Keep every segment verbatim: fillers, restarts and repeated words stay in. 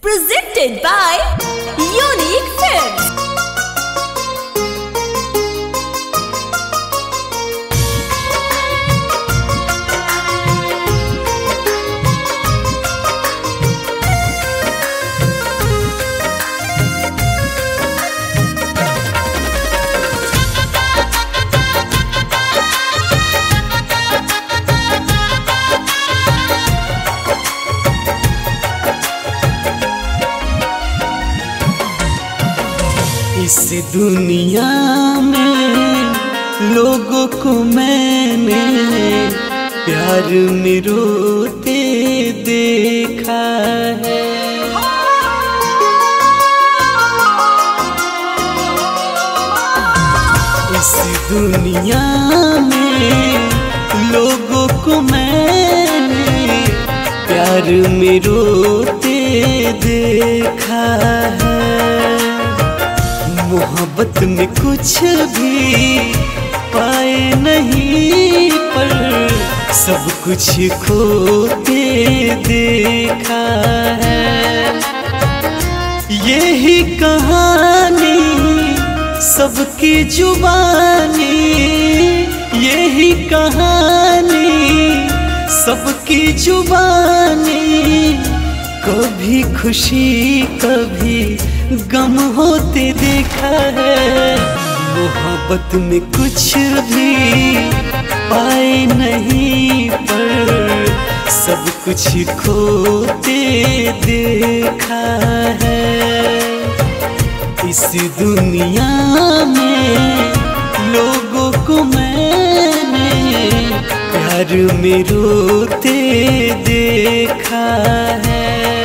Presented by Unique Films. इस दुनिया में लोगों को मैंने प्यार में रोते देखा है। इस दुनिया में लोगों को मैंने प्यार में रोते देखा है। मोहब्बत में कुछ भी पाए नहीं पर सब कुछ खोते देखा है। यही कहानी सबकी जुबानी, यही कहानी सबकी जुबानी। कभी खुशी कभी गम होते देखा है। मोहब्बत में कुछ भी पाए नहीं पर सब कुछ खोते देखा है। इस दुनिया में लोगों को मैंने प्यार में रोते देखा है।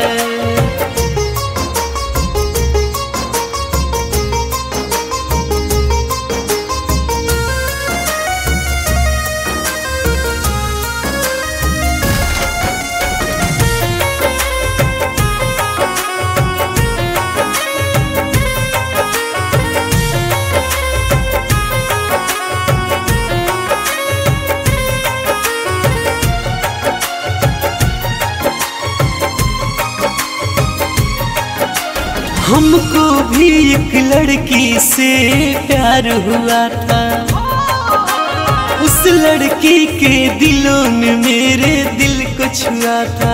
हमको भी एक लड़की से प्यार हुआ था। उस लड़की के दिलों में मेरे दिल को छुआ था।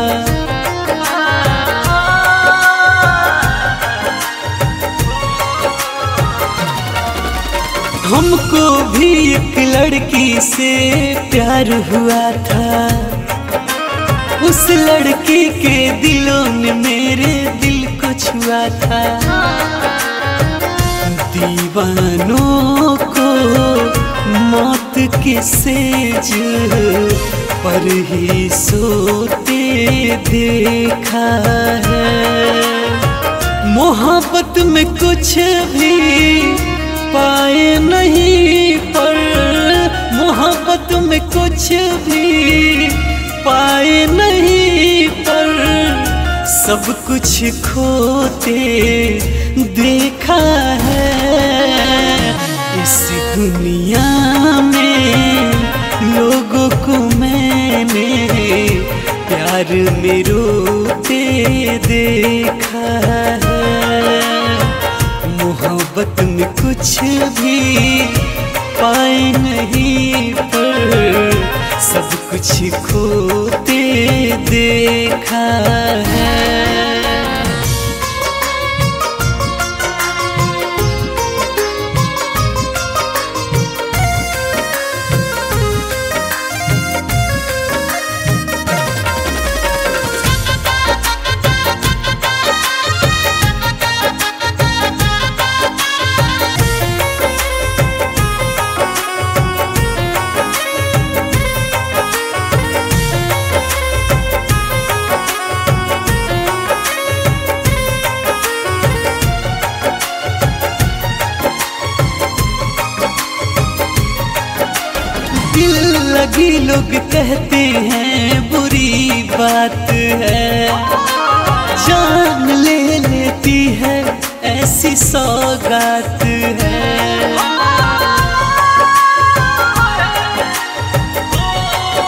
हमको भी एक लड़की से प्यार हुआ था। उस लड़की के दिलों में मेरे दिल को छुआ था। दीवानों को मौत के सेज पर ही सोते देखा है। मोहब्बत में कुछ भी पाए नहीं पर मोहब्बत में कुछ भी पाए नहीं पर सब कुछ खोते देखा है। इस दुनिया में लोगों को मैंने प्यार में रोते देखा है। मोहब्बत में कुछ भी पाए नहीं पर सब कुछ खोते देखा है। दिल लगी लोग कहते हैं बुरी बात है। जान ले लेती है ऐसी सौगात है।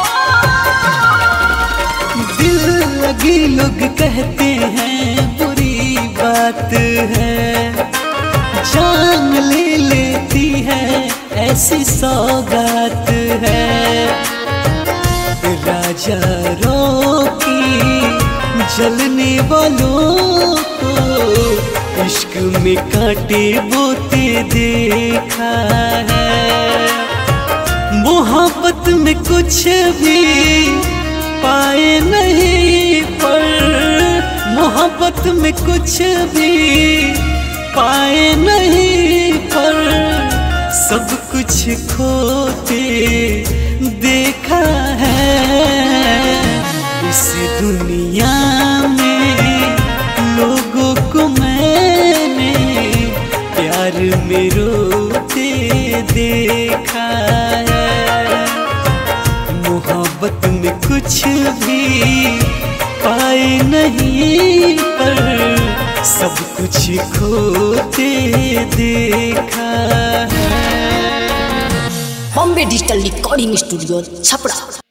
दिल लगी लोग कहते हैं बुरी बात है, जान ले लेती है ऐसी सौगात है। राजा रोकी जलने वालों को इश्क में कांटे बोते देखा है। मोहब्बत में कुछ भी पाए नहीं पर, मोहब्बत में कुछ भी पाए नहीं पर, सब कुछ खोते देखा है। इस दुनिया में लोगों को मैंने प्यार में रोते देखा है। मोहब्बत में कुछ भी पाए नहीं पर, सब कुछ खोते देखा है। Bombay digital recording studio Chhapra.